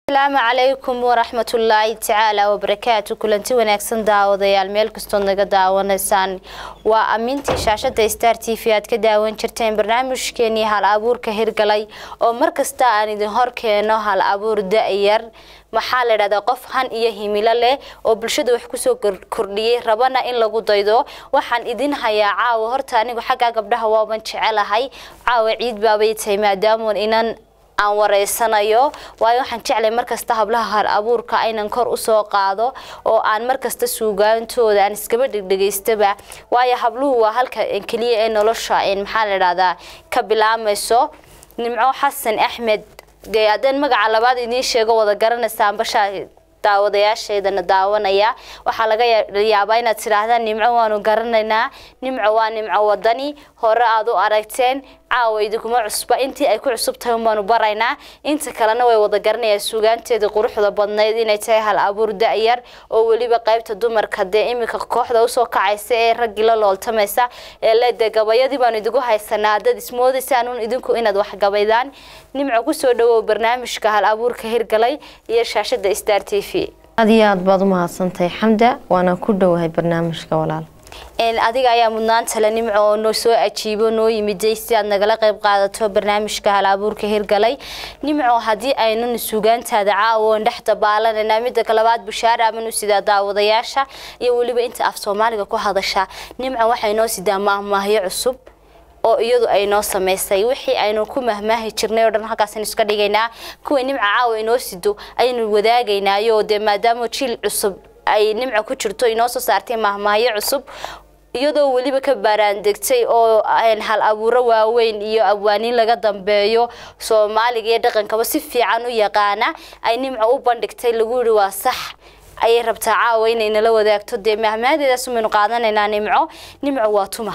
السلام عليكم ورحمة الله تعالى وبركاته. كلنتي وناكسن داوديال meel kasto naga daawanaysaan waa amintii shaashada Star TV aad ka daawan jirteen barnaamijkeeni hal abuurka hirgalay oo markasta aan idin hor keeno hal abuur da'yar maxaa la yiraahdaa qof han iyo himilo leh oo bulshada wax ku soo kordhiyay rabana in lagu daydo waxaan idin hayaa caawa horta anigu xagga gabdhaha waaban jecelahay caawa ciid baabay tahay maadaama inaan aan wareysanayo waayo waxaan jeclay markasta hablaha hal abuurka aynan kor u soo qaado oo aan markasta suugaantooda aan iskaba dhigdhigaystaba waayo habluhu waa halka kaliya ee nolosha maxaa la yiraahdaa ka bilaamayso Nimco Xasan Axmed geeyadan magaca labaad idin sheego wada garanaysan basha daawadayaasheedana daawanaya waxa laga yaabaa inaad tiraahdaan Nimco waanu garanaynaa Nimco waa Nimco wadani hore aad u aragteen caawaydu kuma cusba intii ay ku cusubtahay baanu baraynaa inta kalena way wada garanayaan suugaanteeda quruxda badneed inay tahay hal abuur da'yar oo waliba qaybta dumarka imika kooxda u soo kacaysa ee rag la looltamaysa ee leedahay gabayadii baanu idigu haysanaa dad ismoodaysan idinku inaad wax gabaydaan Nimco ku soo dhawow barnaamijka hal abuurka hirgalay iyo shaashada Star TV aad baad u mahadsantahay Xamda waana ku dhawahay barnaamijka walaal adiga ayaa mudnaanta la Nimco oo noo soo ajiibo noo yimiday si aad nagala qayb qaadato barnaamijka hal abuurka hirgalay Nimco hadii aynu suugaantaada caawo dhaxda baalanayna mid kalabaad bushaar amanu sida daawadayaasha iyo waliba inta af Soomaaliga ku hadasha Nimco waxay noo sidaa maahmaahyo cusub oo iyadu ay noo sameysay wixii aynu ku mahmaahi jirnay oo dhan halkaas iska dhigaynaa kuwa Nimco caawo inoo sido aynu wadaagaynaayo maadaama jiil cusub ay Nimco ku jirto inoo soo saartay maahmaahyo cusub iyadoo waliba ka baaraan degtay oo hal abuuro waaweyn iyo abwaaniin laga dambeeyo Soomaaliga iyo dhaqankaba si fiican u yaqaana ay Nimco u bandhigtay lagu yiri waa sax ay rabtaa caawa inay nala wadaagto maahmaahadeedaas minu qaadanaynaa Nimco waa tuma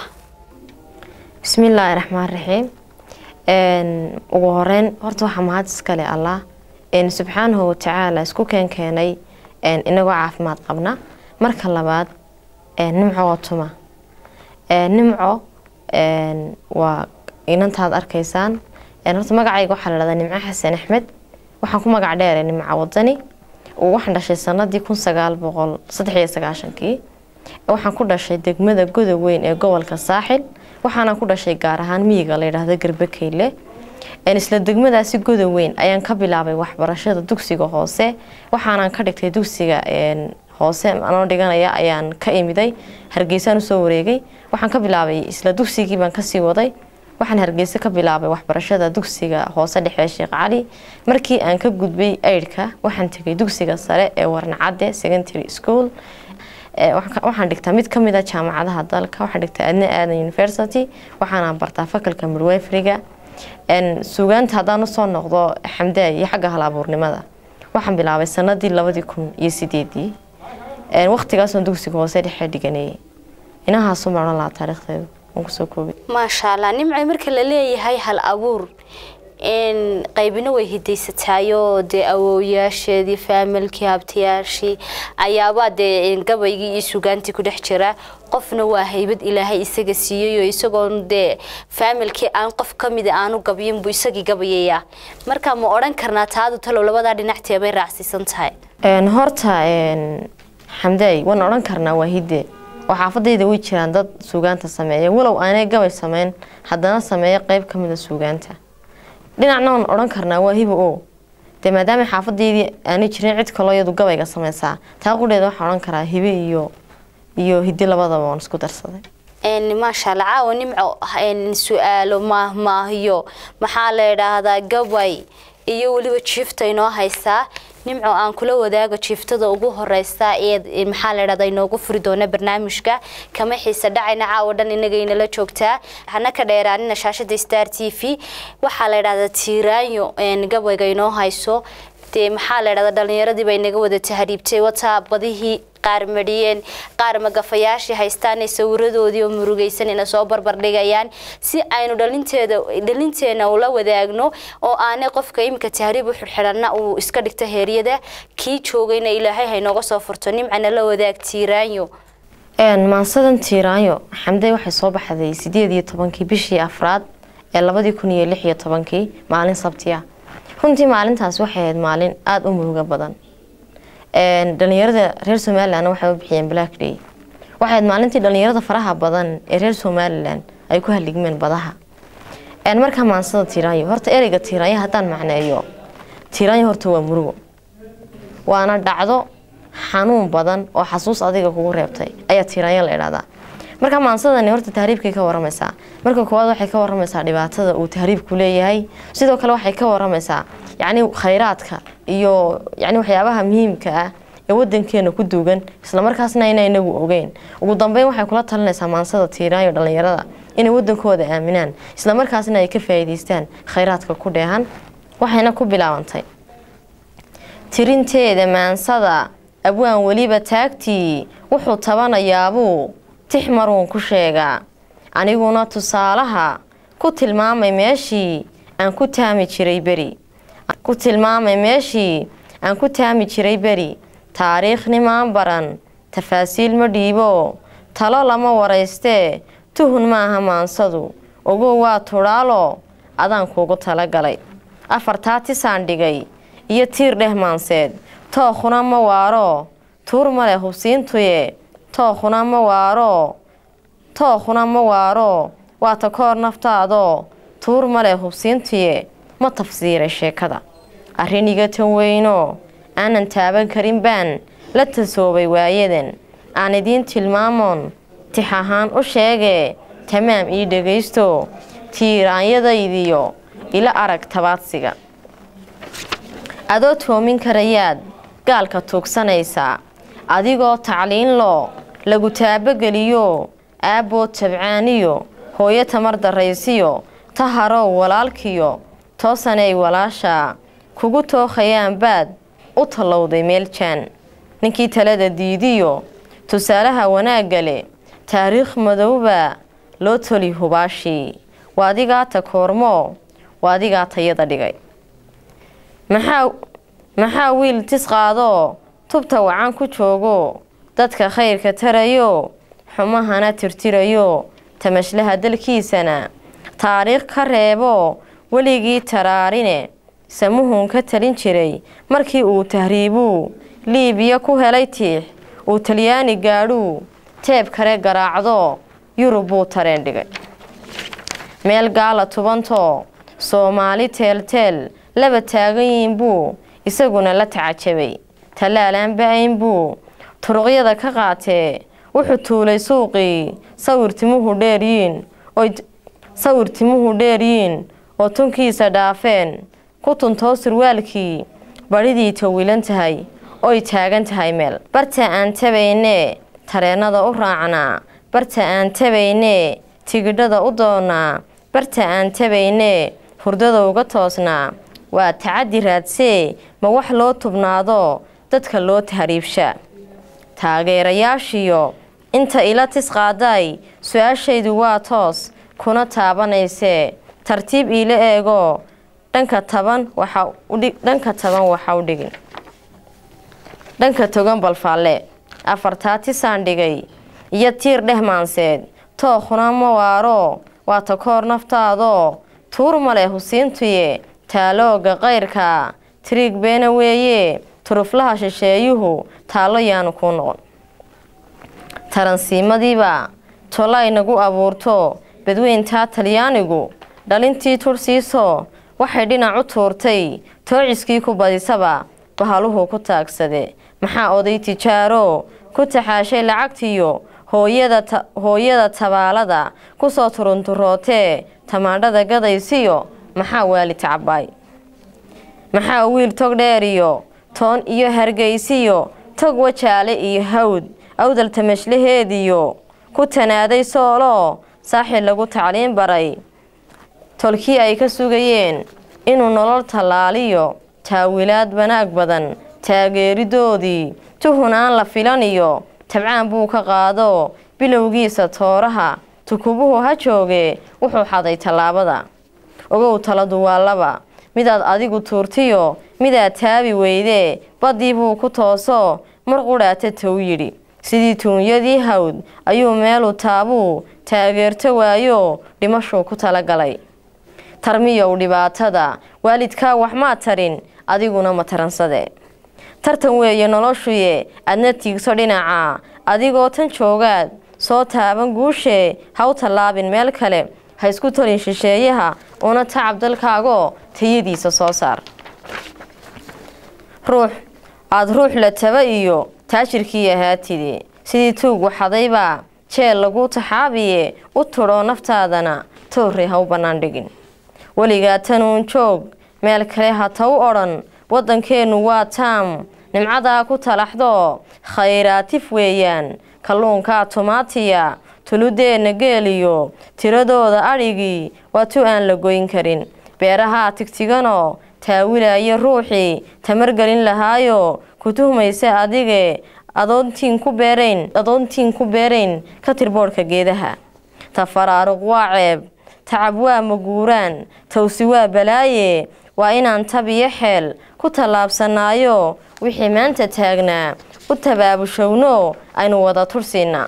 bismillaahir rahmaanir rahiim ugu horeen horta waxa mahad iska leh Allah subhanahu wa ta'ala isku keenay inagu caafimaad qabna marka labaad Nimco waa tuma Nimco waa inantaad arkaysaan horta magacayga waxa la yiraahdaa Nimco Xasan Axmed waxaan ku magac dheeray Nimco wadani oo waxaan dhashay sanadii 1993 waxaan ku dhashay degmada Godoweyn ee gobolka Saaxil waxaana ku dhashay gaar ahaan miyiga la yiraahdo Garbakeyle isla degmadaasi Godoweyn ayaan ka bilaabay waxbarashada dugsiga hoose waxaana ka dhigtay dugsiga hoose anoo dhiganaya ayaan ka imiday Hargeysa soo wareegay waxaan ka bilaabay isla dugsigii baan ka sii waday waxaan Hargeysa ka bilaabay waxbarashada dugsiga hoose dhexe Sheekh Cali markii aan ka gudbay eyrka waxaan tagay dugsiga sare ee Warnacade Secondary School waxaan dhigtaa mid kamid ah jaamacadaha dalka waxaan dhigtaa Aadan University waxaan bartaa fakalka midwiferyga suugaanta hadaan soo noqdo Xamda iyo xagga hal abuurnimada waxaan bilaabay sanadii 2008 waqtigaas oo dugsiga hoose dhexe dhiganay inaha soo marna la taariikhdeedu aan ku soo koobay ma sha Allah Nimco marka la leeyahay hal abuur qaybina way hidaysataayo awooyaasheedii familkii abtiyaashii ayaaba gabaygii iyo suugaantii ku dhex jira qofna waa haybad Ilaahay isaga siiyay isagoo familkii aan qof kamid aanu gabiyin buu isagii gabayaya marka ma oran karnaa taadu talo labada dhinactii bay raacsiisan tahay horta Xamday waan oran karnaa waa hidde waxaafadayda way jiraan dad suugaanta sameeya walow aanay gabay sameyn haddana sameeya qayb kamid ah suugaanta dhinacna aan oran karnaa waa hibo oo maadaama xaafadeedii aanay jirin cid kale iyadu gabayga sameysaa taa qudeeda waxaan oran karaa hibo iyo hidde labadaba waan isku darsaday ma sha Allah caawa Nimco su'aalo maahmaahiyo maxaa la yiraahdaa gabay iyo waliba jiifta inoo haysaa Nimco aan kula wadaago jiiftada ugu horeysa ee maxaa la yiraahdaa inoogu furi doona barnaamijka kama xiisa dhacayna caawa dhan inagayna la joogtaa hana ka dheeraanina shaashada Star TV waxa la yiraahdaa tiiraanyo gabayga inoo hayso maxaa la yiraahdaa dhalinyaradii bay naga wada tahriibtay wata badihii qaar mariyeen qaar magafayaashii haystaan sawiradoodii oo murugaysan ina soo barbar dhigayaan si aynu dhalinteena ula wadaagno oo aanay qofka imka tahriib u xirxirana uu iska dhigto heeriyada kii joogayna Ilaahay hay nooga soo furto Nimcana la wadaag tiiraanyo maansadan tiiraanyo Xamday waxay soo baxday 18 bishii afraad ee 2016 maalin Sabti ah runtii maalintaas waxay ahayd maalin aada u murugo badan. Dhalinyarada reer Somaliland waxay u bixiyeen Black Day. waxay ahayd maalintii dhalinyarada faraha badan ee reer Somaliland ay ku haligmeen badaha. marka maansada Tiiraanyo horta ereyga Tiiraanyo haddaan macneeyo, Tiiraanyo horta waa murugo, waana dhacdo xanuun badan oo xasuus adiga kugu reebtay ayaa Tiiraanyo la yiraahdaa. marka maansadani horta tahriibkay ka waramaysaa. marka koowaad waxay ka waramaysaa dhibaatada uu tahriibku leeyahay, sidoo kale waxay ka waramaysaa khayraadka iyo waxyaabaha muhiimka ah ee wadankeena ku duugan isla markaasna inagu ogeyn. ugu dambeyn waxay kula talinaysaa maansada Tiiraanyo dhalinyarada inay wadankooda aaminaan isla markaasna ay ka faa'iideystaan khayraadka ku dheehan. waxayna ku bilaabantay tirinteeda maansada abwaan waliba taagtii wuxuu tabanayaabuu tixmaruun ku sheegaa, aniguna tusaalaha ku tilmaamay meeshii aan ku taami jiray beri taariikhnimaan baran tafaasiil ma dhiibo talo lama waraystee tuhun maaha maansadu ogow waa tudhaalo adaan kuugu talagalay. afartaa tisaan dhigay iyo tiir dheh maanseed tookhuna ma waaro tuur male hubsiintuye tookhuna ma waaro waa takoor naftaado tuur male hubsiintuye ma tafsiiray sheekada. arrin iga tan weyno aanan taaban karin baan la tasoobay waayadan, aan idiin tilmaamoon tix ahaan u sheege tamaam ii dhegaysto tiiraanyadaydiyo ila arag tabaadsiga. adoo toomin karayaad gaalka tuugsanaysaa, adigoo tacliin loo lagu taabageliyo aabboo tabcaaniyo hooyo tamar daraysiyo taharow walaalkiyo toosanay walaasha kugu tookhayaan baad u tallowday meel jaan. ninkii talada diidiyo tusaalaha wanaagga leh taariikh madowba loo toli hubaashii, waa adigaa takoormo waa adigaa tayada dhigay. maxaa wiil tis qaado tubta wacan ku joogo dadka khayrka tarayo xumahana tirtirayo tamashlaha dalkiisana taariikh ka reebo weligii taraarine samuhun ka talin jiray markii uu tahriibuu liibiya ku helay tiix uu talyaani gaadhuu teeb kale garaacdo yurub buu tareen dhigay. meel gaala tubantoo Soomaali teelteel laba taagan yihiin buu isaguna la tacajabay, talaalaan ba'ayn buu turuqyada ka qaatee wuxuu tuulay suuqii sawirtimuhu dheeryiin oo tunkiisa dhaafeen ku tuntoo surwaalkii badhidii tawilan tahay oy taagan tahay meel. barta aan tabaynee tareennada u raacnaa, barta aan tabaynee tigidhada u doonaa, barta aan tabaynee hurdada uga toosnaa. waa tacaddi raadsee ma wax loo tubnaado dadka loo tahriibsha. taageerayaashiyo inta ila tis qaaday su-aashaydu waa toos kuna taabanaysee tartiib iila eego dhanka togan balfaalle. afartaa tisaan dhigay iyo tiir dheh maanseed tookhuna ma waaro waa takoor naftaado tuur male husiintuye taalooga qayrka tiriig beena weeye turuflaha shisheeyuhu taallo yaanu kuu noqon. taransiimadiiba tolay nagu abuurto badweyntaa talyaanigu dhalintii tursiiso waxay dhinac u tuurtay toociskii ku badisaba bahaluhu ku taagsade. maxaa oday tijaaro ku taxaashay lacagtiyo hooyada tabaalada kusoo turunturootee tamaandhada gadaysiyo maxaa waali tacbaay. maxaa wiil tog dheeriyo toon iyo hargeysiyo tog wajaale iyo hawd awdal tamashlaheediyo ku tanaaday soolo saaxil lagu tacliin baray tolkii ay ka sugayeen inuu nolol tallaaliyo taawilaad wanaag badan taageeridoodii tuhun aan la filaniyo tabcaan buu ka qaado bilowgiisa tooraha tukubuhu ha jooge wuxuu xaday tallaabada. ogow taladu waa laba, midaad adigu tuurtiyo midaad taabi weydee baddii buu ku tooso mar qudhaata tow yidhi. sidii tuunyadii hawd ayuu meelu taabuu taageerto waayo dhimashuu ku talagalay. tarmiyow dhibaatada waalidkaa wax maa tarin adiguna ma taransade tartan weeye noloshuye adna tiigso dhinaca adigoo tan joogaad soo taaban guushe ha u tallaabin meel kale ha isku tolin shisheeyaha una tacab dalkaagoo tayadiisa soo saar ruux la taba iyo taajirkii ahaatide sidii tuug waxadaybaa jeel lagu taxaabiye u tudhoo naftaadana toorre ha u bannaan dhigin weligaa tanuun joog meel kale ha ta u odhan waddankeennu waa taam nimcadaa ku talaxdoo khayraatif weeyaan kalluunkaa tumaatiya tuludeenna geeliyo tiradooda adhigii waa tu aan la goyn karin beerahaa tigtiganoo taawilaya ruuxii tamargelin lahaayo ku tuhmaysa adige adoontiin ku beerayn ka tirboodhka geedaha tafaraaruq waa ceeb tacab waa maguuraan tawsi waa balaaye waa inaan tabiyo xeel ku tallaabsanaayo wixii maanta taagnaa u tabaabushowno aynu wada tursiina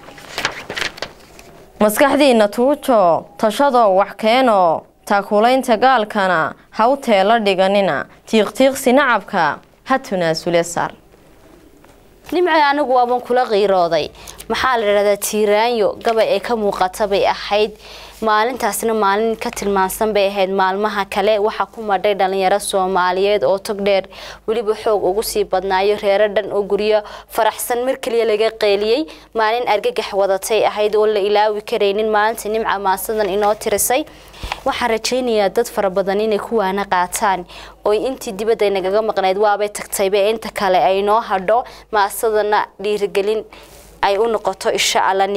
maskaxdiinna tuujo tashadoo wax keeno taakulaynta gaalkana ha u teela dhiganina tiiqtiiqsi nacabka ha tunaasule saar nimcay anigu waaban kula qiirooday maxaa la yidhahdaa tiiraanyo gabay ay ka muuqata bay ahayd maalintaasna maalin ka tilmaansan bay ahayd maalmaha kale waxaa ku madhay dhalinyaro Soomaaliyeed oo tog dheer waliba xoog ugu sii badnaayo reero dhan oo guriyo faraxsan mar kaliya laga qeeliyay maalin argagax wadatay ahayd oo la ilaawi kareynin maalinta nimca maasadan inoo tirisay waxaan rajaynayaa dad fara badan inay ku waana qaataan oo intii dibadda nagaga maqnayd waabay tagtayba inta kale ay noo hadho maasadana dhiirigelin ay u noqoto insha Allah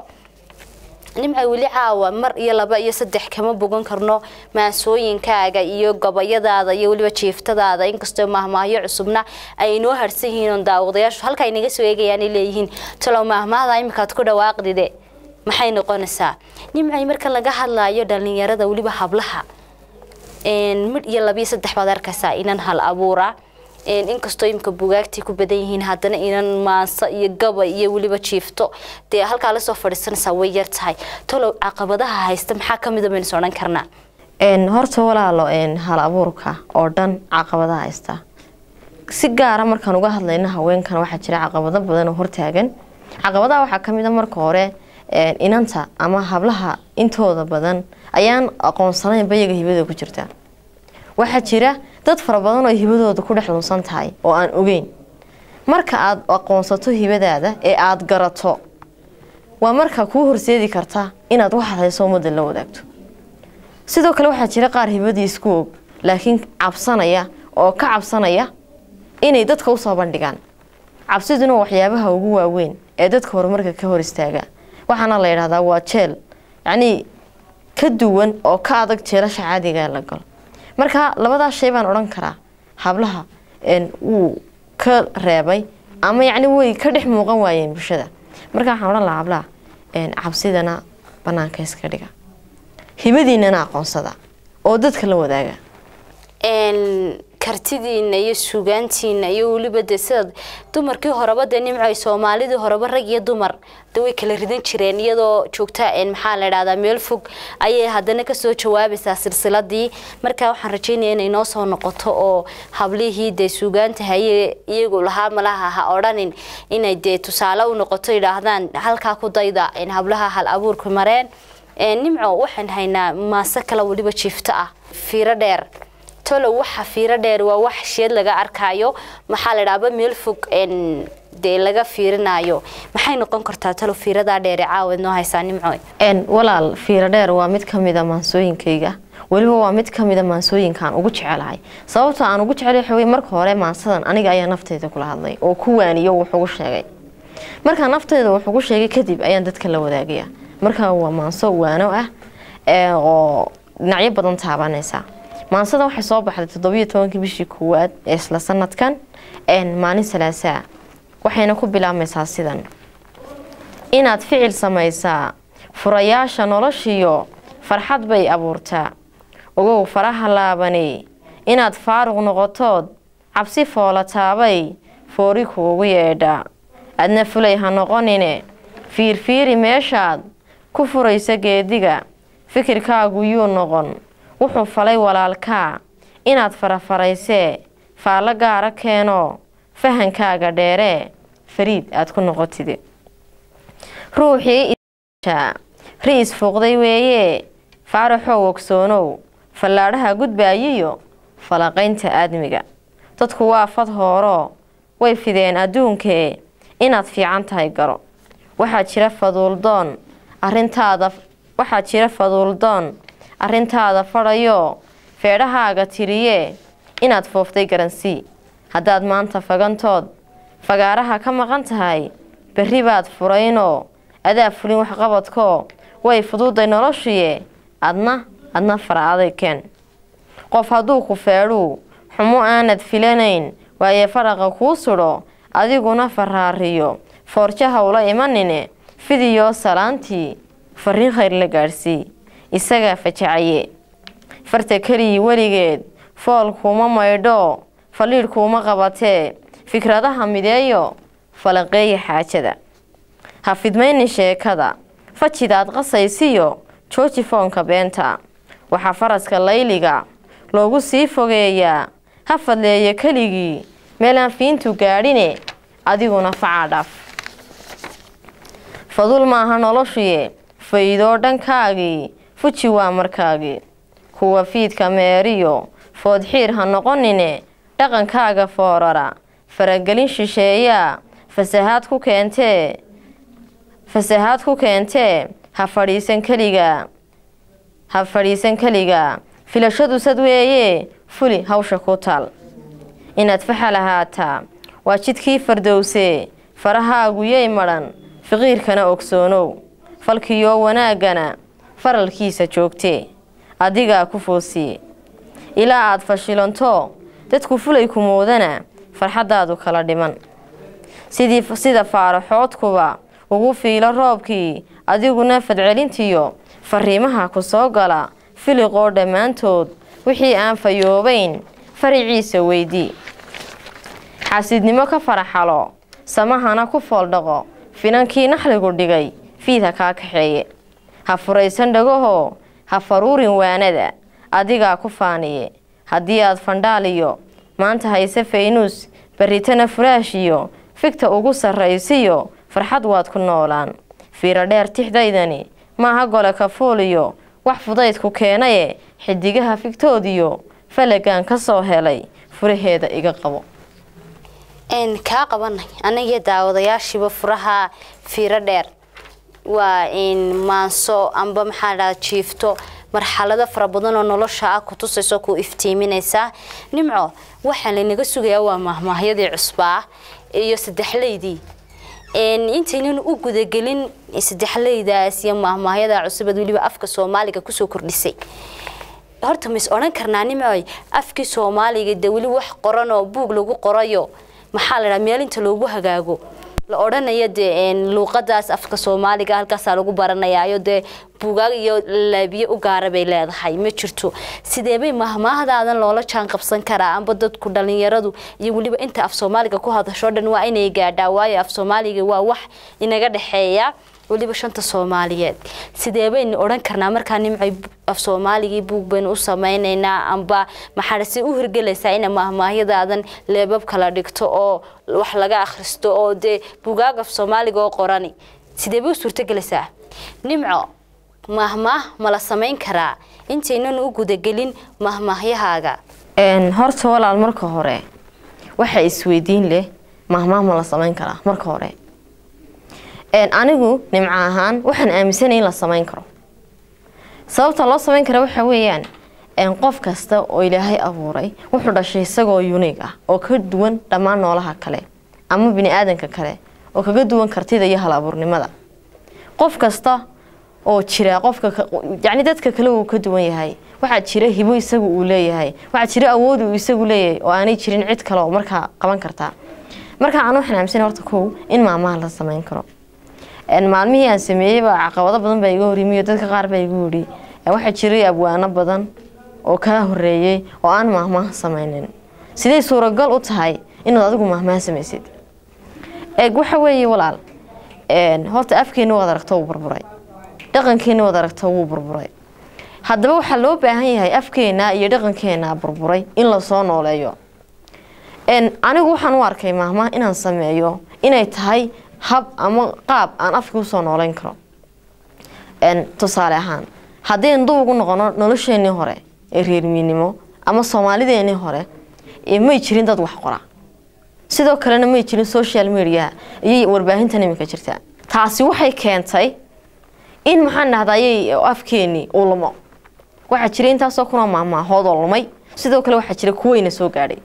nimca wili caawa mar iyo laba iyo saddex kama bogan karno maasooyinkaaga iyo gabayadaada iyo waliba jiiftadaada inkastoo mahmaahyo cusubna ay noo harsan yihiin daawadayaashu halka ay naga soo eegayaan leeyihiin talo mahmaahda imikaad ku dhawaaqdide maxay noqonaysaa nimcay marka laga hadlaayo dhalinyarada waliba hablaha mid iyo laba iyo saddex baad arkaysaa inaan hal abuura inkastoo imka bugaagtii ku badan yihiin haddana inaan maasa iyo gabay iyo waliba jiifto dee halkaa la soo fadhiisanaysaa way yar tahay talow caqabadaha haysta maxaa ka mid ah baynu odhan karnaa horta walaalo hal abuurka oo dhan caqabadaha haysta si gaara markaan uga hadlayno haweenkan waxaa jira caqabado badan oo hortaagan caqabadaha waxaa ka mid ah marka hore inanta ama hablaha intooda badan ayaan aqoonsanayn bayaga hibada ku jirta waxaa jira dad fara badan oo hibadooda ku dhex lunsan tahay oo aan ogeyn marka aad aqoonsato hibadaada ee aad garato waa marka kuu horseedi karta inaad waxaad hayso ummadda la wadaagto sidoo kale waxaa jira qaar hibadii isku og laakiin cabsanaya oo ka cabsanaya inay dadka u soo bandhigaan cabsiduna waxyaabaha ugu waaweyn ee dadka horumarka ka hor istaaga waxaana la yiraahdaa waa jeel yacni ka duwan oo ka adag jeelasha caadiga la galo marka labada shay baan oran karaa hablaha uu ka reebay ama yacni way ka dhex muuqan waayeen bulshada marka waxaan oran lahaa hablaha cabsidana banaanka iska dhiga hibadiinana aqoonsada oo dadka la wadaaga kartidiina iyo suugaantiina iyo waliba sida dumarkii horeba nimcay Soomaalida horeba rag iyo dumar way kala ridan jireen iyadoo joogta maxaa la yiraahdaa meel fog ayay haddana ka soo jawaabaysaa silsiladii marka waxaan rajaynayaa inay noo soo noqoto oo hablihii suugaanta haye iyagu lahaa malaha ha oranin inay tusaale u noqoto yiraahdaan halka ku dayda in hablaha hal abuurku mareen nimco waxaan haynaa maasa kala waliba jiifta ah fiiro dheer tolo waxa fiiro dheer waa wax sheed laga arkayo maxaa la yiraahdaa meel fog laga fiirinayo maxay noqon kartaa talo fiirada dheer caawid noo haysaa nimco walaal fiiro dheer waa mid kamid ah maansooyinkayga waliba waa mid kamid ah maansooyinkan ugu jecelahay sababta aan ugu jecelahay marka hore maansadan aniga ayaa naftayda kula hadlay oo ku waaniyo wuxuu ugu sheegay marka naftayda wuxuu ugu sheegay kadib ayaan dadka la wadaagaya marka waa maanso waano ah oo dhinacyo badan taabanaysa maansada waxay soo baxday 17 bishii koowaad ee isla sanadkan maalin Salaasaa waxayna ku bilaabmaysaa sidan inaad ficil samaysaa furayaasha noloshiyo farxad bay abuurtaa ogow faraha laabani inaad faaruq noqotood cabsi foolataabay foori kuugu yeedha adna fulay ha noqonine fiirfiiri meeshaad ku furaysa geediga fikirkaagu yuu noqon wuxuu falay walaalkaa inaad farafaraysee faalla gaara keeno fahankaaga dheeree fariid aad ku noqotide ruuxii ri'is fuuqday weeye faaraxow ogsoonow fallaadhaha gudbaayiyo falaqaynta aadmiga dadku waa fad hooro way fideen adduunkee inaad fiican tahay garo waxaa jira faduuldoon arrintaada fadhayo feedhahaaga tiriyee inaad fooftay garansii haddaad maanta fagantood fagaaraha ka maqan tahay berri baad furaynoo adaa fulin waxqabadkoo way fududay noloshiye adna fara aday keen qof hadduu ku feedhuu xumo aanad filanayn waaye faraqa kuu sudho adiguna faraariyo foorja hawla imanine fidiyoo salaantii farriin khayr la gaadhsii isagaa fajacaye farta keliyii weligeed fool kuuma maydho faliidh kuuma qabatee fikradaha mideeyo falanqeeya xaajada ha fidmayni sheekada fajidaad qasaysiyo jooji foonka beenta waxaa faraska layliga loogu sii fogeeyaa ha fadleeya keligii meelaan fiintu gaadhine adiguna facaa dhaaf fadul maaha noloshuye faydoo dhankaagii fuji waa markaagii kuwa fiidka meeriyo foodxiir ha noqonine dhaqankaaga foorara faragelin shisheeyaa fasahaad ku keentee ha fadhiisan keliga filashadu sad weeye fuli hawsha ku taal inaad faxal ahaataa waa jidkii fardowsee farahaagu yay madhan fiqiirkana ogsoonow falkiyoo wanaaggana faralkiisa joogtee adigaa ku foosiye ilaa aad fashilanto dadku fulay ku moodana farxaddaadu kala dhiman sida faaraxoodkuba ugu fiilo roobkii adiguna fadcelintiyo fariimaha ku soo gala filiqoo dhammaantood wixii aan fayoobayn fariciisa weydii xaasidnimo ka faraxalo samahana ku fooldhaqo finankii naxligu dhigay fiidha kaa kaxeeye ha furaysan dhagahoo ha faruurin waanada adigaa ku faaniye haddii aad fandhaaliyo maanta hayse faynuus berritana furaashiyo figta ugu sarraysiyo farxad waad ku noolaan fiiro dheer tixdaydani maaha gole kafuuliyo wax fudaydku keenaye xidigaha figtoodiyo falagaan ka soo helay furaheeda iga qabo kaa qabanay aniga daawadayaashiiba furaha fiiro dheer waa in maanso amba maxaa la jiifto marxalada fara badan oo nolosha ah ku tusayso ku iftiiminaysa nimco waxa la naga sugayaa waa mahmaahyadii cusbaa iyo saddexleydii intaynan u gudagelin saddexleydaas iyo mahmaahyada cusub waliba afka Soomaaliga ku soo kordhisay horta mis oran karnaa nimco afkii Soomaaliga dawli wax qoran oo buug lagu qorayo maxaa la meel inta loogu hagaago la oranaya luqadaas afka Soomaaliga halkaas lagu baranayaayo buugaag iyo laabiye u gaar bay leedahay ma jirto sidee bay mahmaahadaadan loola jaan qabsan karaa amba dadku dhalinyaradu iyo waliba inta af Soomaaliga ku hadasho dhan waa inay gaadhaa waayo af Soomaaliga waa wax inaga dhaxeeya waliba shanta Soomaaliyeed sidee bay oran karnaa markaa nimcay af Soomaaliga buug baan u sameeynaa amba maxaa u hirgelaysaa in mahmaahyadaadan leebab kala dhigto oo wax laga akhristo oo buugaag af Soomaaliga oo qorani sidee bay suurtagelaysaa nimco mahmaah ma la sameyn karaa intaynan u gudagelin mahmaahyahaaga horta walaal marka hore waxa isweydiin leh mahmaah ma la sameyn karaa marka hore anigu nimco ahaan waxaan aaminsanahay in la sameyn karo sababta loo sameyn karo waxa weeyaan qof kasta oo Ilaahay abuuray wuxuu dhashay isagoo unique ah oo ka duwan dhammaan noolaha kale ama bini aadanka kale oo kaga duwan kartida iyo hal abuurnimada qof kasta oo jira qofka yani dadka kale uu ka duwan yahay waxa jira hibo isagu uu leeyahay waxa jira awood uu isagu leeyahay oo aanay jirin cid kale oo marka qaban karta marka aan waxaan aaminsanahay horta in maamaha la sameyn karo maalmihii aan sameeyay caqabado badan baa iga horimiyo dadka qaar baa igu yiri waxa jiray abwaano badan oo ka horeeyay oo aan maamaha sameynin sidee suuragal u tahay in adigu maamaha sameysid waxa weeye walaal horta afkeena wada aragto burburay dhaqankeena wada aragto wuu burburay haddaba waxaa loo baahan yahay afkeena iyo dhaqankeena burburay in la soo nooleeyo. anigu waxaan u arkay maahmaah inaan sameeyo inay tahay hab ama qaab aan afka u soo nooleyn karo. tusaale ahaan haddeen dub ugu noqono nolosheenii hore ee reer miyinnimo ama Soomaalideenii hore may jirin dad wax qora, sidoo kalena may jirin social media iyo warbaahinta nimika jirta. taasi waxay keentay in maxaan dhahday afkeeni uu lumo. waxa jira intaas oo kuna maahmaahood oo lumay, sidoo kale waxa jira kuwayna soo gaadhay.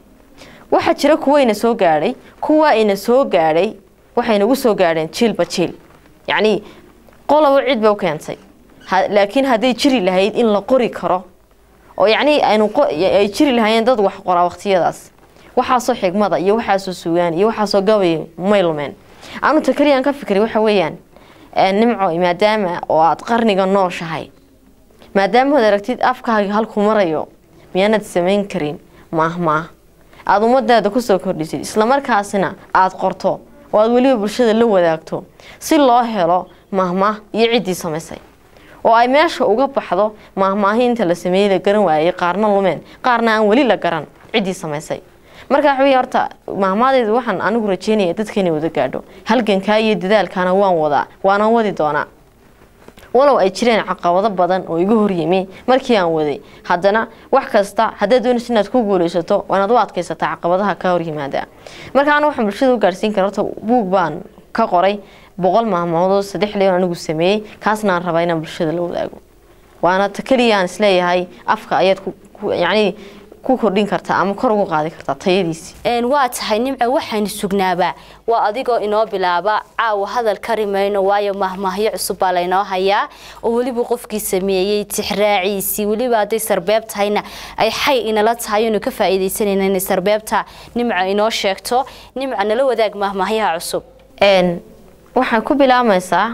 kuwa ina soo gaadhay waxayna ugu soo gaadheen jiilba jiil, yacni qolobo cid bay u keentay. laakiin hadday jiri lahayd in la qori karo oo yacni ay jiri lahaayeen dad wax qora waqtiyadaas, waxaasoo xigmada iyo waxaasoo sugaan iyo waxaasoo gabay may lumeen. anu takariyaan ka fikray waxa weeyaan nimco maadaama oo aad qarniga nooshahay, maadaama aad aragtid afkaaga halku marayo, miyaanad samayn karin maahmaah aad ummadaada ku soo kordhisid, isla markaasina aad qorto oo aad weliba bulshada la wadaagto si loo helo maahmaah iyo ciddii samaysay, oo ay meesha uga baxdo maahmaahinta la sameeyay la garan waayay, qaarna lumeen qaarna aan weli la garan ciddii samaysay. marka waxa horta maahmaadeedu waxaan anigu rajeynayaa dadkeena wada gaadho, halganka iyo dadaalkana waan wadi doonaa. walow ay jireen caqabado badan oo igu hor yimi markii aan waday, haddana wax kasta haddaad doonaysid inaad ku guulaysato waanaad u adkaysataa caqabadaha ka hor yimaada. marka aan waxaan bulshada u gaarsiin karaa horta buug baan ka qoray 100 maahmaahood 3 leeyon anigu sameeyay, kaasna aan rabaa inaan bulshada la wadaago. waana takaliyaan isleeyahay afka ayaad yacni ku kordhin kartaa ama kor ugu qaadi kartaa tayadiisi. waa tahay nimco waxaan sugnaaba waa adigoo inoo bilaaba caawa hadal karimayno, waayo maahmaahyo cusub baa laynoo hayaa oo weliba qofkii sameeyay tixraaciisi, weliba hadday sarbeeb tahayna ay xay inala tahay inuu ka faa'iidaysanayna inay sarbeebta nimco inoo sheegto. nimco nala wadaag maahmaahyaha cusub. waxaan ku bilaamaysaa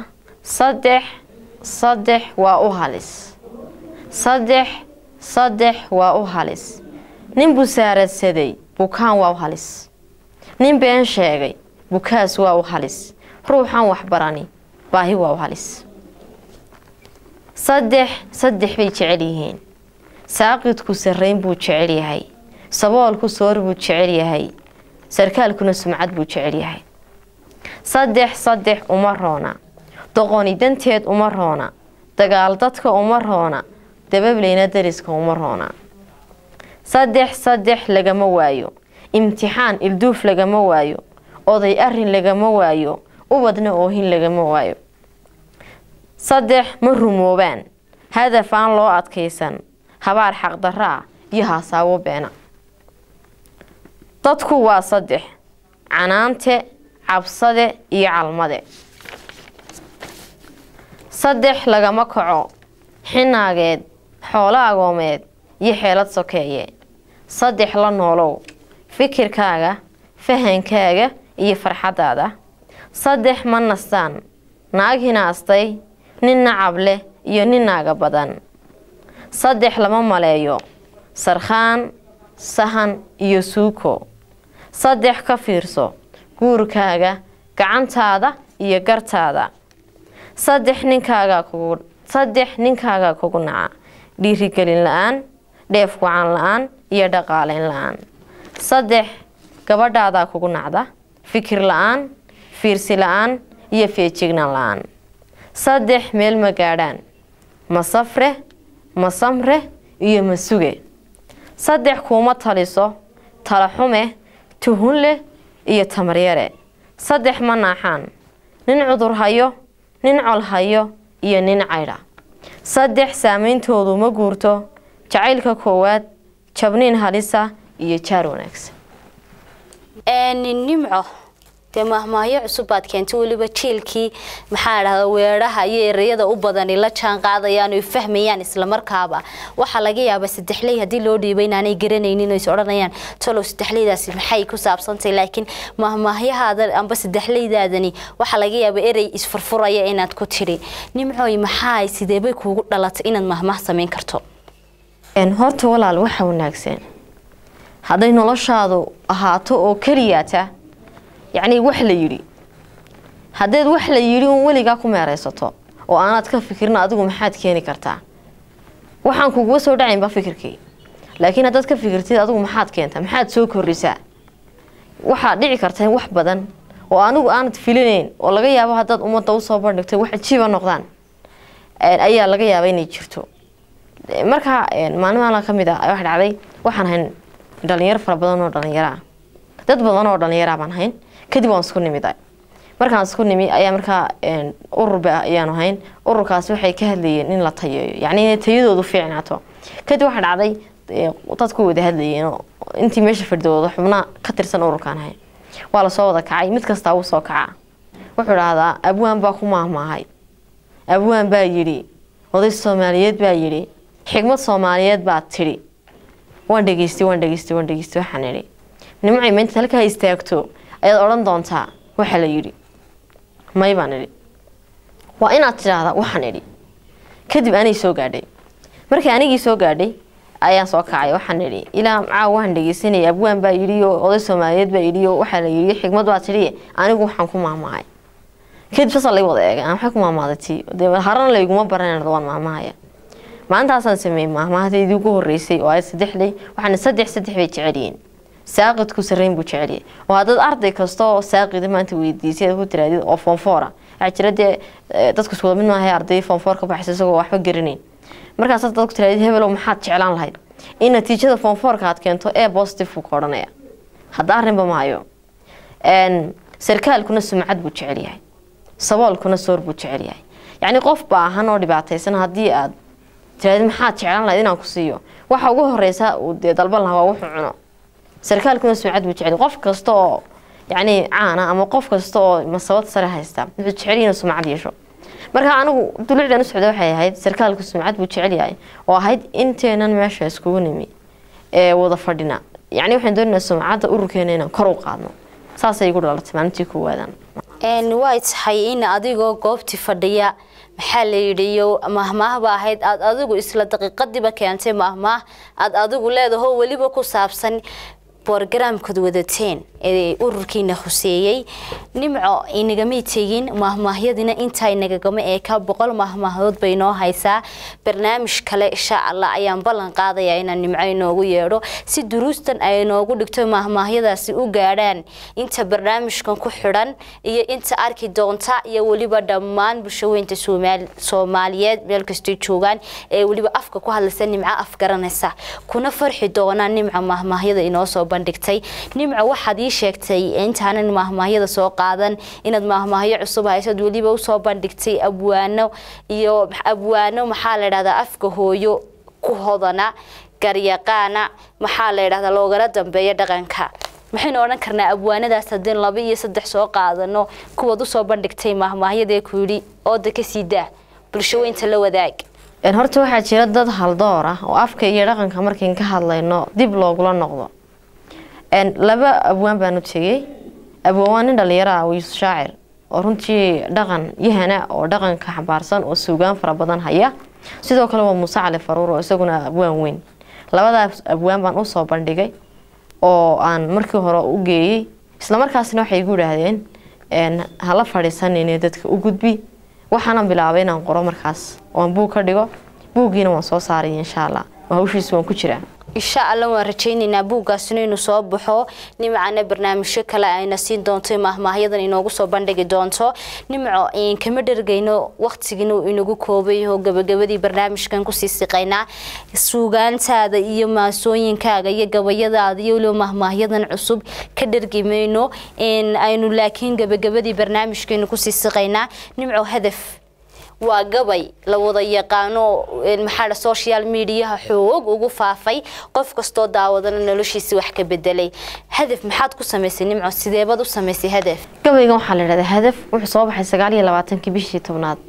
3 waa u halis. 3 waa u halis. nin busaaradsaday bukaan waa u halis. nin been sheegay bukaas waa u halis. ruuxan wax barani baahi waa u halis. 3 bay jecel yihiin. saaqidku sarreyn buu jecel yahay, saboolku soor buu jecel yahay, sarkaalkuna sumcad buu jecel yahay. 3 uma roona, doqoni danteed uma roona, dagaal dadka uma roona, dabableyna dariska uma roona. 3 lagama waayo, imtixaan ilduuf lagama waayo, oday arrin lagama waayo, ubadna oohin lagama waayo. 3 ma rumoobaan, hadaf aan loo adkaysan, habaar xaqdarro ah iyo haasaabo beena. dadku waa 3: canaante, cabsade iyo calmade. 3 lagama kaco, xinaageed, xoolo agoomeed iyo xeelad sokeeye. 3 la noolow, fikirkaaga, fahankaaga iyo farxadaada. 3 ma nastaan, naag hinaastay, nin nacab leh iyo nin naaga badan. 3 lama maleeyo, sarkhaan, sahan iyo suuko. 3 ka fiirso, guurkaaga, gacantaada iyo gartaada. 3 ninkaaga kugu naca, dhiirigelin la'aan, dheef wacan la'aan iyo dhaqaaleyn la'aan. 3 gabadhaada kugu nacda, fikir la'aan, fiirsi la'aan iyo feejignaan la'aan. 3 meel ma gaadhaan, masafre, masamre iyo masuge. 3 kuma taliso, tala xume, tuhun leh iyo tamaryare. 3 ma naaxaan, nin cudur hayo, nin col hayo iyo nin caydha. 3 saameyntoodu ma guurto, jacaylka koowaad, jabniin halisa iyo jaar wanaagsan. nimco dee maahmaahyo cusub baad keentay, weliba jiilkii maxaa dhahdaa weeraha iyo ereyada u badan la jaan qaadayaan oo fahmayaan isla markaaba. waxa laga yaabaa 3 ley hadii loo dhiibay inaanay garanaynin oo is oranayaan tolo 3 leydaasi maxay ku saabsantay, laakiin maahmaahyahaada amba 3 leydaadani waxa laga yaabaa erey isfurfuraya inaad ku tiri. nimcooy maxay sideebay kuugu dhalatay inaad maahmaah sameyn karto? horta walaal waxa wanaagsan haday noloshaadu ahaato oo kaliyaata, yacni wax la yiri, haddeed wax la yiri weligaa ku meeraysato oo aanaad ka fikirin adigu maxaad keeni kartaa, waxaan kugu soo dhacayn ba fikirkii laakiin haddaad ka fikirtid adigu maxaad keentaa maxaad soo kordhisaa waxaa dhici karta wax badan oo anigu aanad filinayn oo laga yaabo haddaad ummadda u soo bandhigtay wax ajiiba noqdaan ayaa laga yaabaa inay jirto marka maalmaha ka mid ah wax dhacday waxaan hayn dhalinyaro fara badan oo dhalinyaro ah dad badan oo dhalinyaro baan hayn kadib waan isku nimid markaan isku nimi ayaa markaa urur ayaan hayn ururkaas waxay ka hadlayeen in la tayeeyo yacni inay tayadoodu fiicnaato kadib waxa dhacday dadku wada hadlayeen intii meesha fadhiyooda xubna ka tirsan ururkan hayn waa la soo wada kacay mid kasta uu soo kaca wuxuu raahdaa abwaan baa ku maahmaahay abwaan baa yiri oday Soomaaliyeed baa yiri xigmad Soomaaliyeed baa tiri waan dhageystay waxaan iri nimcay maanta halka istaagto ayaad oran doontaa waxa la yiri may baan iri waa inaad tiraahdaa waxaan iri kadib anay soo gaadhay markii anigii soo gaadhay ayaan soo kacay waxaan iri ilaa caawan dhageysanay abwaan baa yiri oo oday Soomaaliyeed baa yiri oo waxa la yiri xigmad baa tiri anigu waxaan ku maahmaahay kadib fasal lay wada eegay aan waxa ku maahmaadatay haran layguma baranayno waan maahmaahaya maantaasaan sameeyay maahmaahadeedii ugu horeysay oo ay saddexday waxaan saddex bay jeceliyeen saaqidku sarreyn buu jeceliyay oo hadad arday kasto oo saaqida maanta weydiisay ku tiraadid oo form 4 ah jirade dadku soo mid maahay arday form 4 ka baxay isagoo waxba garaneyn markaas dadku tiraadid hebel maxaad jeclaan lahayd in natiijada form 4 ka aad keento ee positive ku qoranaya hada arrinba maayo sarkaalkuna sumcad buu jecel yahay saboolkuna soor buu jecel yahay yacni qof baahan oo dhibaataysan hadii aad tiraadid maxaad jeclaan lahayd inaan ku siiyo waxa ugu horeysa uu dalban lahaa wuxuu cuno sarkaalkuna sumcad buu jecel qof kasto oo yacni caana ama qof kasto oo masabad sare haysta wuxuu jecel yahay sumcad yeesho marka anigu dulicdan u socday waxay ahayd sarkaalku sumcad buu jecel yahay oo ahayd inteenan meesha iskugu nimi wada fadhina yacni waxaan doonaynaa sumcadda ururkeena inaan kor u qaadno saasay igu dhalatay maalintii koowaadaan way tahay in adigoo goobtii fadhiya maxaa la yidhiyo mahmaah baa ahayd aad adigu isla daqiiqadiiba keentay mahmaah aad adigu leedahay weliba ku saabsan برنامج ودتين ururkiina xuseeyay nimco inaga meetingin mahmaahyadina inta inaga gama ee ka 100 mahmaahood bay noo haysaa barnaamij kale insha Allah ayaan ballan qaadayaa inaan nimco inoogu yeero si duruustan ay noogu dhigto mahmaahyadaasi u gaadhaan inta barnaamijkan ku xiran iyo inta arki doonta iyo waliba dhammaan bulshooyinka Soomaaliyeed meel kasta joogan ee waliba afka ku hadlaysan nimco afgaranaysa kuna farxi doonaan nimco mahmaahyada inoo soo bandhigtay nimco waxaad sheegtay intaanan mahmaahyada soo qaadan inaad mahmaahyo cusub hayso waliba u soo bandhigtay abwaano maxaa la yiraahdaa afka hooyo ku hodana garyaqaana maxaa la yiraahdaa loogala dambeeyo dhaqanka maxaynu oran karnaa abwaanadaas hadeen 2 iyo 3 soo qaadano kuwad u soo bandhigtay mahmaahyada ku yiri oo dadka siida bulshooyinka la wadaag horta waxa jira dad hal door ah oo afka iyo dhaqanka markeen ka hadlayno dib loogula noqdo laba abwaan baan u tagay abwaan dhalinyaro ah oo shaacir oo runtii dhaqan yahana oo dhaqanka xabaarsan oo suugaan fara badan haya sidoo kale waa Muuse Cali Faruur oo isaguna abwaan weyn labadaas abwaan baan u soo bandhigay oo aan markii hore u geeyay isla markaasna waxay igu yiraahdeen hala fadhiisanayna dadka u gudbi waxaan bilaabay inaan qoro markaas oo buug ka dhigo buugiina waan soo saaray insha Allah hawshiisu waan ku jiraa insha Allah waan rajaynaa buugaasina inuu soo baxo nimcana barnaamijyo kale ayna siin doonto mahmaahyadan inoogu soo bandhigi doonto nimco in kama dhergeyno waqtigiina inagu koobay oo gabagabadii barnaamijkan ku sii siqayna suugaantaada iyo maasooyinkaaga iyo gabayadaada iyo mahmaahyadan cusub ka dhergeymayno in aynu laakiin gabagabadii barnaamijkan ku sii siqayna nimco hadaf waa gabay la wada yaqaano maxaa social media xoog ugu faafay qof kasto daawadana noloshiisa wax ka bedelay hadaf maxaad ku sameysay nimco sideebad u sameysay hadaf gabayga waxa la yiraahdaa hadaf wuxuu soo baxay 29 bishii 10aad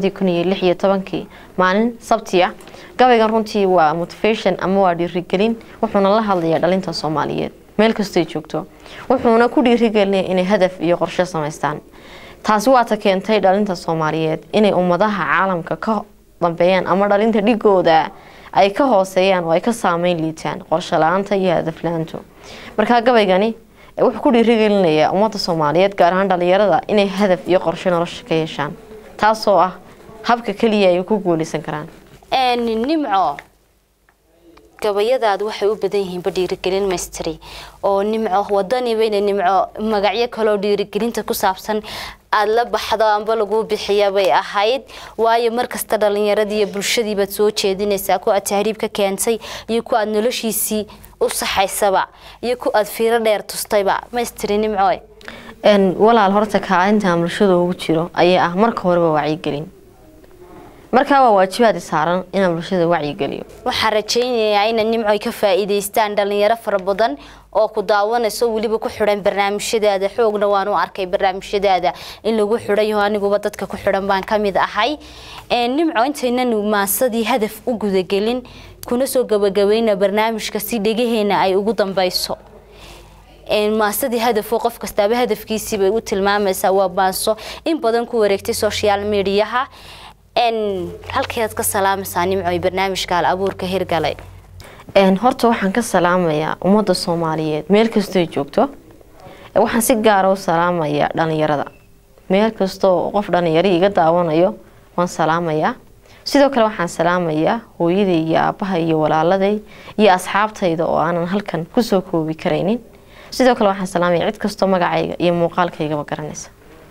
2016 maalin sabti ah gabaygan runtii waa motivation ama waa dhiirigelin wuxuuna la hadlayaa dhalinta Soomaaliyeed meel kasta ay joogto wuxuuna ku dhiirigelinayaa inay hadaf iyo qorshe sameystaan taasi waa ta keentay dhalinta Soomaaliyeed inay ummadaha caalamka ka dambeeyaan ama dhalinta dhigooda ay ka hooseeyaan oo ay ka saameyn liitaan qorshe la'aanta iyo hadaf la'aantu marka gabaygani wuxuu ku dhiirigelinayaa ummadda Soomaaliyeed gaar ahaan dhalinyarada inay hadaf iyo qorshe nolosha ka yeeshaan taasoo ah habka kaliya ay ku guuleysan karaan nimco gabayadaadu waxay u badan yihiin dhiirigelin mastery oo nimco wadani weyn nimco magacyo kale oo dhiirigelinta ku saabsan aad la baxdo amba lagu bixiyo bay ahayd waayo markasta dhalinyaradii iyo bulshadii baad soo jeedinaysaa ku aad tahriibka keentay iyo ku aad noloshiisii u saxaysaba iyo ku aad fiiro dheer tustayba mastery nimco walaal horta kaalinta bulshada ugu jiro ayaa marka horeba wacyigelin marka waa waajibaad saaran in bulshada wacyi galiyo waxa rajaynayaa in nimco ka faa'iideystaan dhalinyaro fara badan oo ku daawanayso waliba ku xiran barnaamijyada xoogna waan u arkay barnaamijyada in lagu xirayo aniguba dadka ku xiran baan kamid ahay nimco intaynan maasadii hadaf u gudagelin kuna soo gabagabayna barnaamijka si dhageheena ay ugu dambayso maasadii hadaf qof kastaba hadafkiisa bay u tilmaamaysaa waa baaso in badan ku wareegtay social media halkeed ka salaamaysaa nimco barnaamijka hal abuurka hirgalay horta waxaan ka salaamayaa ummadda Soomaaliyeed meel kasta ay joogto waxaan si gaar ah u salaamayaa dhalinyarada meel kasta oo qof dhalinyaro iga daawanayo waan salaamayaa sidoo kale waxaan salaamayaa hooyaday iyo aabahay iyo walaaladay iyo asxaabtayda oo aanan halkan ku soo koobi kareynin sidoo kale waxaan salaamayaa cid kasto magacayga iyo muuqaalkayga garanaysa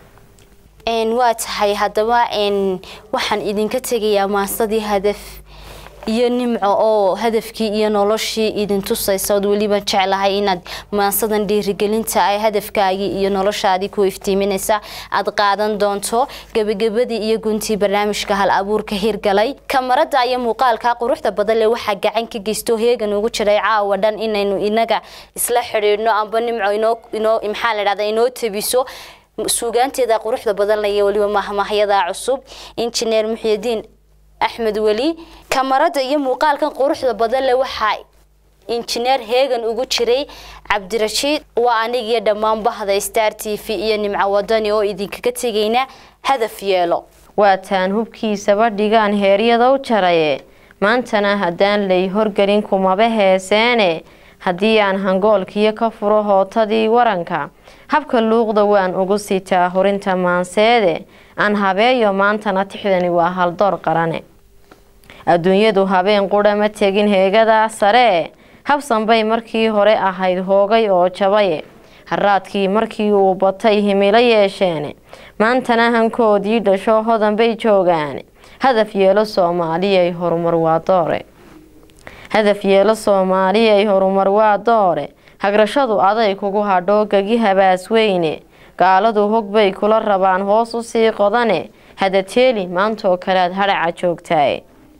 waa tahay hadaba waxaan idinka tagayaa maasadii hadaf iyo nimco oo hadafkii iyo noloshii idin tusayso waliba jeclahay inaad maasadan dhiirigelinta ay hadafkaagi iyo noloshaadi ku iftiiminaysa aad qaadan doonto gabagabadii iyo guntii barnaamijka hal abuurka hirgalay kamarada iyo muuqaalka quruxda badan leh waxa gacan ka geysto heegan ugu jiray caawa dhan inaynu inaga isla xiriirno amba nimco inoo maxaa la yiraahdaa inoo tabiso suugaanteeda quruxda badan leh waliba mahmahyada cusub injineer Muxyidiin Axmed Wali kamarada iyo muuqaalkan quruxda badan leh waxa injineer heegan ugu jiray Cabdirashiid waa aniga dhamaan bahda Star TV iyo nimco wadani oo idinka tagayna hadaf yeelo waa taan hubkiisa badhigaan heeryada u jaray maantana hadaan lay horgalin kuma heeseene haddii aan hangoolkiyo ka furo hootadii waranka habka luuqda waan ugu sitaa horinta maanseede aan habeeyo maantana tixdani waa hal door qarane adduunyadu habeen qudama tegin heegada sare habsan bay markii hore ahayd hoogay oo jabay haraadkii markii uu batay himilo yeesheen maantana hankoodii dhasho hodan bay joogaan hadaf yeelo Soomaaliyeey horumar waa doore hadaf yeelo Soomaaliyeey horumar waa doore hagrashadu aday kugu hadho gagi habaas weyne gaaladu hog bay kula rabaan hoos u sii qodane hadateeli maanto kalaad haraca joogtay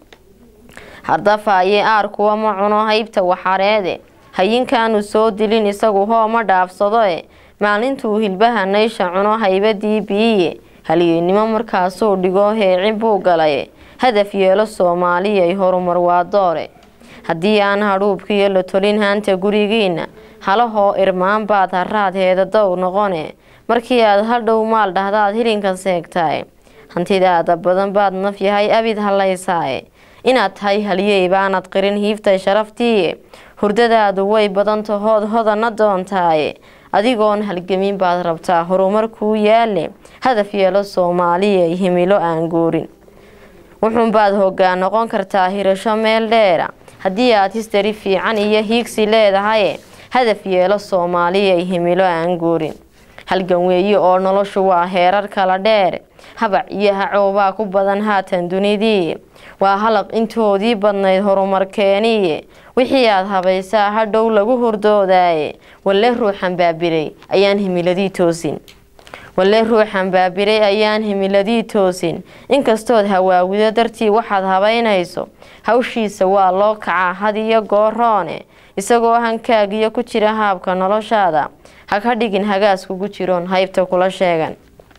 hardafaaye aar kuwa ma cuno haybta waxareede hayinkaanu soo dilin isagu hooma dhaafsado maalintuu hilbaha naysha cuno haybadii biiye halyeennimo markaasuu dhigo heecin buu galay hadaf yeelo Soomaaliyeey horumar waa doore haddii aan hadhuubkiyo la tolin haanta gurigiina halahoo irmaan baad haraadheeda dow noqone markii aad hadhow maal dhahdaad hilinka seegtay hantidaada badan baad naf yahay abid halaysaay inaad tahay halyeey baanad qirin hiiftay sharaftii hurdadaadu way badanta hodana doontaay adigoon halgamin baad rabtaa horumar ku yaale hadaf yeelo Soomaaliyeey himilo aan goorin wuxuun baad hoggaan noqon kartaa hirasho meel dheer haddii aad history fiican iyo hiigsi leedahay hadaf yeelo Soomaaliyeey himilo aan goorin halgan weeye oo noloshu waa heerar kala dheer habac iyo hacooba ku badan haatan dunidii waa halaq intoodii badnayd horumarkeeniye wixii aad habaysaa hadhow lagu hurdooday walle ruuxan baabiray ayaan himiladii toosin walle ruuxan baabiray ayaan himiladii toosin inkastood hawaawida dartii waxaad habaynayso hawshiisa waa loo kacaa had iyo gooroone isagoo hankaagiyo ku jira haabka noloshaada ha ka dhigin hagaas kugu jiroon haybta kula sheegan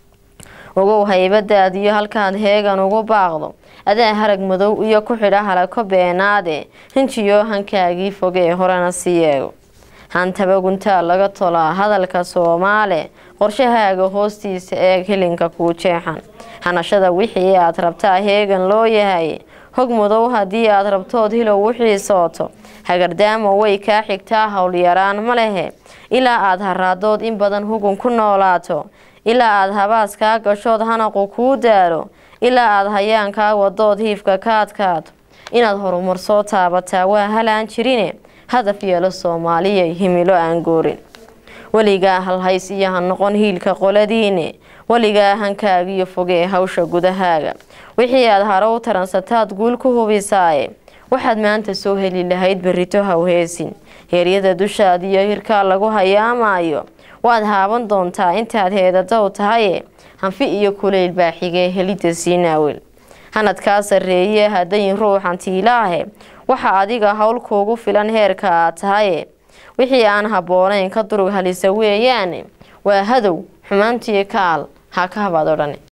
ogow haybadaad iyo halkaad heegan ugu baaqdo adaa harag madow iyo ku xidha halako beenaade hinjiyo hankaagii fogee horena sii eego hantaba guntaa laga tolaa hadalka Soomaali qorshahaaga hoostiisa eeg hilinka kuu jeexan hanashada wixii aad rabtaa heegan loo yahay hog madow haddii aad rabtood hilow wixii sooto hagardaamo way kaa xigtaa hawl yaraan ma lehe ilaa aad haraadood in badan hugun ku noolaato ilaa aad habaas kaa gashood hanaqu kuu daaro ilaa aad hayaan kaa wadood hiifka ka adkaato inaad horumar soo taabataa waa halaan jirine hadaf yeelo Soomaaliya himilo aan goorin waligaa halhays iyo ha noqon hiilka qoladiine waligaa hankaaga iyo fogee hawsha gudahaaga wixii aad haro u taransataad guul ku hubisaaye waxaad maanta soo heli lahayd berrito hawheesin heeryada dushaada iyo hirka lagu hayaamayo waad haaban doontaa intaad heedada u tahay hanfi iyo kuleyl baaxige helida siinaawil hanadka sareeye hadayn ruuxan tiilaahe waxa adiga hawl kuugu filan heerka aad tahay wixii aan haboonayn ka durug halisa weeyaan waa hadow xumaantii kaal ha ka habaad odhan